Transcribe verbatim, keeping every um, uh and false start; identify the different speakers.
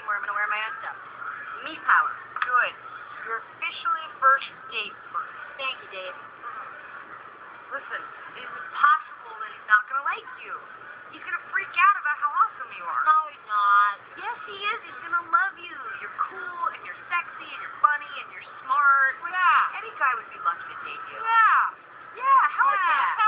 Speaker 1: where I'm gonna wear my own stuff. Me power.
Speaker 2: Good. You're officially first date first.
Speaker 1: Thank you, Dave.
Speaker 2: Listen, it's possible that he's not gonna like you. He's gonna freak out about how awesome you are.
Speaker 1: No, he's not.
Speaker 2: Yes, he is. He's gonna love you. You're cool, and you're sexy, and you're funny, and you're smart.
Speaker 1: Yeah.
Speaker 2: Any guy would be lucky to date you.
Speaker 1: Yeah.
Speaker 2: Yeah, hell
Speaker 1: Yeah.
Speaker 2: yeah.